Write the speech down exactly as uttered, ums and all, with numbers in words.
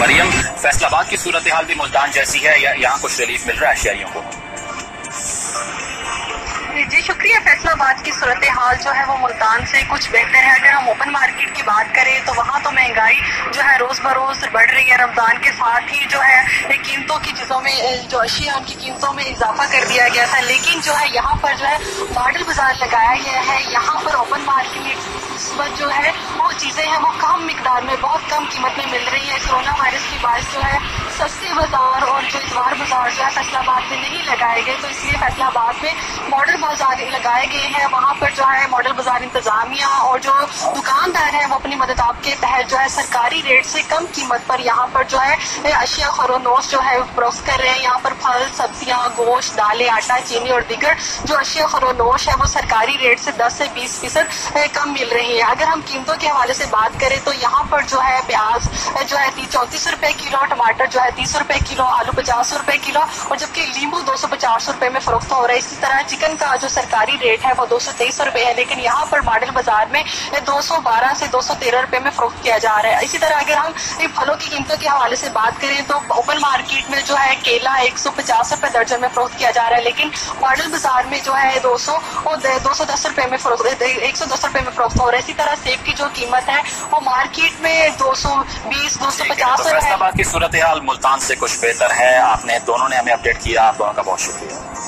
मरियम, फैसलाबाद की सूरत हाल भी मुल्तान जैसी है या यहाँ कुछ रिलीफ मिल रहा है शहरियों को? जी शुक्रिया। फैसलाबाद की सूरत हाल जो है वो मुल्तान से कुछ बेहतर है। अगर हम ओपन मार्केट की बात करें तो वहाँ तो महंगाई जो है रोज बरोज बढ़ रही है। रमजान के साथ ही जो है कीमतों की चीजों में जो अशिया उनकी कीमतों में इजाफा कर दिया गया था, लेकिन जो है यहाँ पर जो है मॉडल बाजार लगाया गया है। यहाँ पर ओपन मार्केट में इस वक्त जो है वो चीजें हैं वो कम मिकदार में बहुत कम कीमत में मिल रही है। कोरोना वायरस की बारिश जो है सस्ते बाजार और जो इतवार बाजार जो है फैसलाबाद में नहीं लगाए गए, तो इसलिए फैसलाबाद में मॉडल बाजार लगाए गए हैं। वहाँ पर जो है मॉडल बाजार इंतजामिया और जो दुकानदार हैं वो अपनी मददाब के तहत जो है सरकारी रेट से कम कीमत पर यहाँ पर जो है अशिया खरोनोश जो है फरोख्त कर रहे हैं। यहाँ पर फल, सब्जियां, गोश्त, दालें, आटा, चीनी और दीगर जो अशिया खरोनोश है वो सरकारी रेट से दस से बीस फीसद कम मिल रही है। अगर हम कीमतों के हवाले से बात करें तो यहाँ पर जो है प्याज जो है चौंतीस रुपए किलो, टमाटर जो है तीस रुपए किलो, आलू पचास रुपए किलो और जबकि नींबू दो सौ पचास रुपए में फरोख्त हो रहा है। इसी तरह चिकन का जो सरकारी रेट है वो दो सौ तेईस रुपए है, लेकिन यहाँ पर मॉडल बाजार में दो सौ बारह से दो सौ तेरह रुपए में फरोख्त किया जा रहा है। इसी तरह अगर हम फलों की कीमतों के हवाले से बात करें तो ओपन मार्केट में जो है केला एक सौ पचास रुपए दर्जन में फरोख्त किया जा रहा है, लेकिन मॉडल बाजार में जो है दो सौ और दो सौ दस रुपए में फरोख्त एक सौ दस रुपए में फरोख्त हो रहा है। इसी तरह सेब की जो कीमत है वो मार्केट में दो सौ बीस दो सौ पचास। फैसलाबाद की सूरत हाल मुल्तान से कुछ बेहतर है। आपने दोनों ने हमें अपडेट किया, आप दोनों का बहुत शुक्रिया।